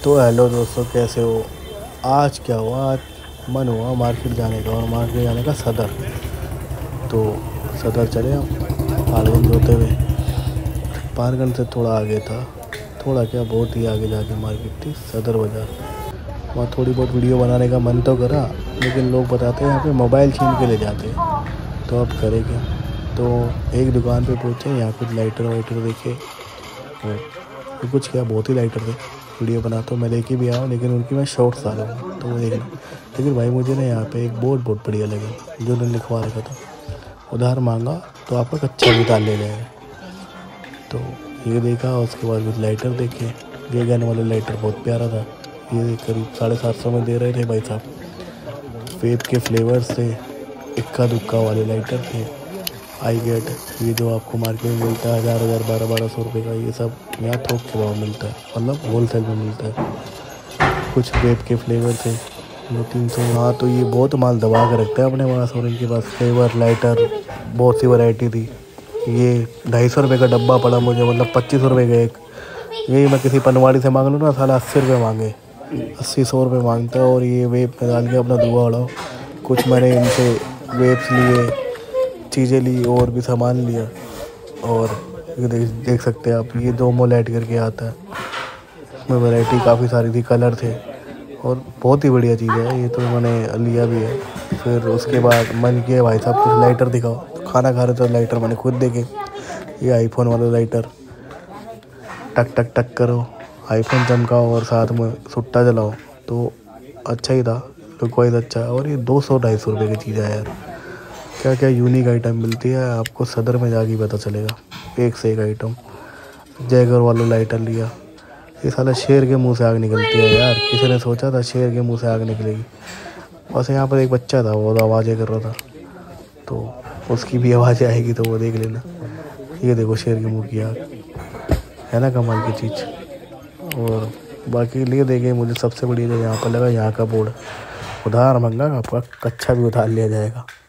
तो हेलो दोस्तों, कैसे हो। आज क्या हुआ, आज मन हुआ मार्केट जाने का, और मार्केट जाने का सदर। तो सदर चले हम फाल्गुन होते हुए। पारगन से थोड़ा आगे था, थोड़ा क्या बहुत ही आगे जाके मार्केट थी सदर बाज़ार। वहाँ थोड़ी बहुत वीडियो बनाने का मन तो करा, लेकिन लोग बताते हैं यहाँ पे मोबाइल छीन के ले जाते हैं। तो अब करें क्या। तो एक दुकान पे पहुँचे, यहाँ कुछ लाइटर वाइटर देखे, और कुछ क्या बहुत ही लाइटर थे। वीडियो बनाता हूँ मैं, लेके भी आया, लेकिन उनकी मैं शॉर्ट्स डाल रहा तो वो देखना। लेकिन भाई मुझे ना यहाँ पे एक बोर्ड बहुत बढ़िया लगी, जो उन्होंने लिखवा रखा था, उधार मांगा तो आपका कच्चा भी उधार ले जाएगा। तो ये देखा, उसके बाद कुछ लाइटर देखे। ये गन वाले लाइटर बहुत प्यारा था, ये करीब 750 में दे रहे थे भाई साहब। वेब के फ्लेवर्स थे, इक्का दुक्का वाले लाइटर थे। आई गेट, ये जो आपको मार्केट में मिलता है 1000 1200 रुपये का, ये सब यहाँ थोक के भाव मिलता है, मतलब होल सेल में मिलता है। कुछ वेब के फ्लेवर थे 200-300। हाँ, तो ये बहुत माल दबा के रखता है अपने पास, और इनके पास फ्लेवर लाइटर बहुत सी वैरायटी थी। ये 250 रुपये का डब्बा पड़ा मुझे, मतलब 25 रुपये का एक। यही मैं किसी पनवाड़ी से मांग लूँ ना, साला 80 रुपये मांगे, 80-100 रुपये मांगता है। और ये वेब में डाल के अपना धुआं उड़ाओ। कुछ मैंने इनसे वेब्स लिए, चीज़ें ली, और भी सामान लिया। और ये देख सकते हैं आप, ये डोमो लाइट करके आता है, इसमें वैरायटी काफ़ी सारी थी, कलर थे, और बहुत ही बढ़िया चीज़ है ये। तो मैंने लिया भी है। फिर उसके बाद मन किया भाई साहब कुछ लाइटर दिखाओ, तो खाना खा रहे थे लाइटर मैंने खुद देखे। ये आईफोन वाला लाइटर, टक टक टक करो, आईफोन चमकाओ और साथ में सुट्टा जलाओ, तो अच्छा ही था, लुक वाइज अच्छा है। और ये 200-250 रुपये की चीज़ है यार। क्या क्या यूनिक आइटम मिलती है, आपको सदर में जाके पता चलेगा, एक से एक आइटम। जैगर वाला लाइटर लिया, ये साला शेर के मुंह से आग निकलती है यार, किसी ने सोचा था शेर के मुंह से आग निकलेगी। बस यहाँ पर एक बच्चा था, वो आवाज़ें कर रहा था, तो उसकी भी आवाज़ें आएगी तो वो देख लेना। ये देखो शेर के मुंह की आग, है ना कमाल की चीज़। और बाकी लिए देखे, मुझे सबसे बढ़िया जो यहाँ पर लगा, यहाँ का बोर्ड, उधार मांगा आपका कच्चा भी उधार लिया जाएगा।